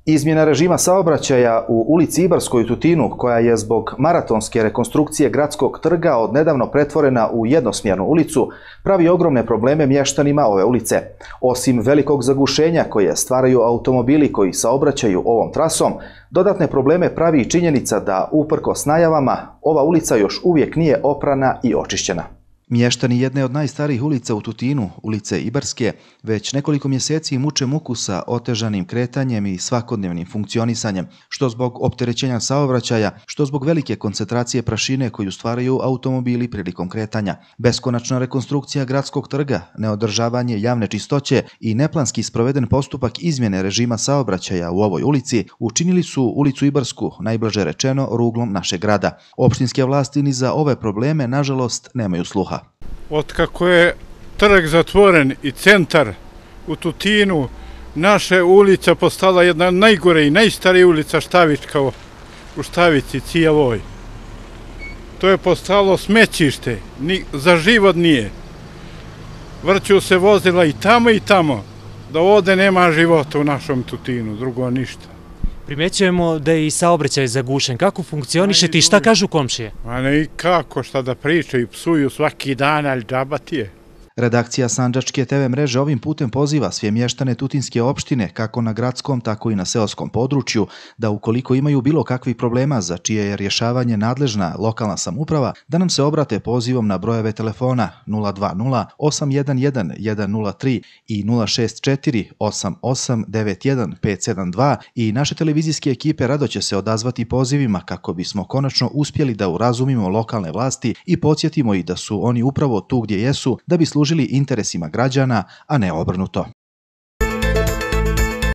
Izmjena režima saobraćaja u ulici Ibarskoj u Tutinu, koja je zbog maratonske rekonstrukcije gradskog trga odnedavno pretvorena u jednosmjernu ulicu, pravi ogromne probleme mještanima ove ulice. Osim velikog zagušenja koje stvaraju automobili koji saobraćaju ovom trasom, dodatne probleme pravi i činjenica da, uprkos najavama, ova ulica još uvijek nije oprana i očišćena. Mještani jedne od najstarijih ulica u Tutinu, ulice Ibarske, već nekoliko mjeseci muče muku sa otežanim kretanjem i svakodnevnim funkcionisanjem, što zbog opterećenja saobraćaja, što zbog velike koncentracije prašine koju stvaraju automobili prilikom kretanja. Beskonačna rekonstrukcija gradskog trga, neodržavanje javne čistoće i neplanski sproveden postupak izmjene režima saobraćaja u ovoj ulici učinili su ulicu Ibarsku, najblaže rečeno, ruglom našeg grada. Opštinske vlasti ni za ove probleme, nažalost, nemaju sluha. Otkako je trg zatvoren i centar u Tutinu, naša ulica postala jedna najgore i najstarija ulica Štavička u Štavici cijeloj. To je postalo smećište, za život nije. Vrću se vozila i tamo, da ovdje nema života u našom Tutinu, drugo ništa. Primećujemo da je i saobraćaj zagušen. Kako funkcionišete i šta kažu komšije? A ne i kako, šta da pričaju, psuju svaki dan, ali džaba ti je. Redakcija Sandžačke TV mreže ovim putem poziva sve mještane Tutinske opštine, kako na gradskom, tako i na seoskom području, da ukoliko imaju bilo kakvih problema za čije je rješavanje nadležna lokalna samouprava, da nam se obrate pozivom na brojeve telefona 020 811 103 i 064 8891 572 i naše televizijske ekipe rado će se odazvati pozivima kako bismo konačno uspjeli da urazumimo lokalne vlasti i podsjetimo ih da su oni upravo tu gdje jesu da bi služili interesima građana, a ne obrnuto.